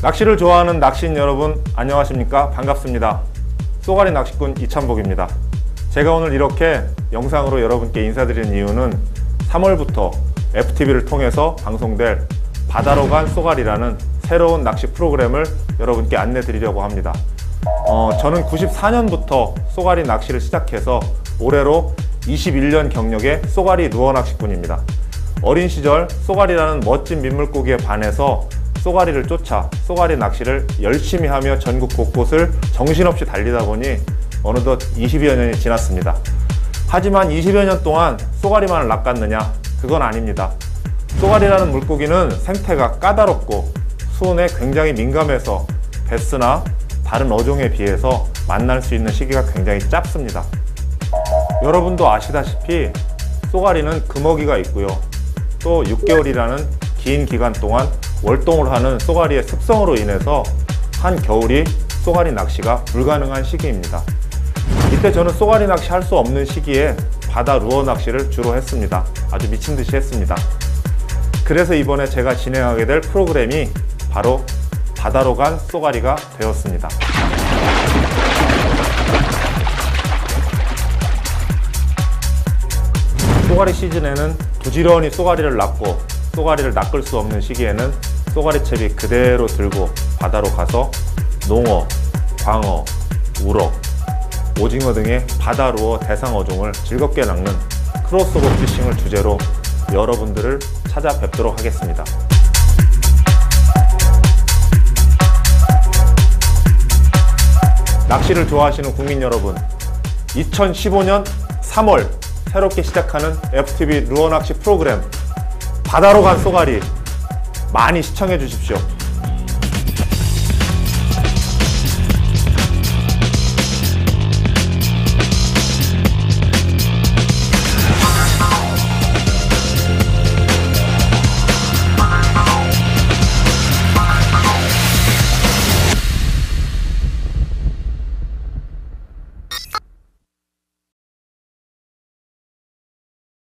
낚시를 좋아하는 낚시인 여러분 안녕하십니까? 반갑습니다. 쏘가리 낚시꾼 이찬복입니다. 제가 오늘 이렇게 영상으로 여러분께 인사드리는 이유는 3월부터 FTV를 통해서 방송될 바다로 간 쏘가리라는 새로운 낚시 프로그램을 여러분께 안내 드리려고 합니다. 저는 94년부터 쏘가리 낚시를 시작해서 올해로 21년 경력의 쏘가리 루어 낚시꾼입니다. 어린 시절 쏘가리라는 멋진 민물고기에 반해서 쏘가리를 쫓아 쏘가리 낚시를 열심히 하며 전국 곳곳을 정신없이 달리다 보니 어느덧 20여 년이 지났습니다. 하지만 20여 년 동안 쏘가리만을 낚았느냐? 그건 아닙니다. 쏘가리라는 물고기는 생태가 까다롭고 수온에 굉장히 민감해서 베스나 다른 어종에 비해서 만날 수 있는 시기가 굉장히 짧습니다. 여러분도 아시다시피 쏘가리는 금어기가 있고요. 또 6개월이라는 긴 기간 동안 월동을 하는 쏘가리의 습성으로 인해서 한겨울이 쏘가리 낚시가 불가능한 시기입니다. 이때 저는 쏘가리 낚시 할 수 없는 시기에 바다 루어 낚시를 주로 했습니다. 아주 미친 듯이 했습니다. 그래서 이번에 제가 진행하게 될 프로그램이 바로 바다로 간 쏘가리가 되었습니다. 쏘가리 시즌에는 부지런히 쏘가리를 낚고 쏘가리를 낚을 수 없는 시기에는 쏘가리채비 그대로 들고 바다로 가서 농어, 광어, 우럭, 오징어 등의 바다 루어 대상 어종을 즐겁게 낚는 크로스오버 피싱을 주제로 여러분들을 찾아뵙도록 하겠습니다. 낚시를 좋아하시는 국민 여러분, 2015년 3월 새롭게 시작하는 FTV 루어 낚시 프로그램 바다로 간 쏘가리 많이 시청해 주십시오.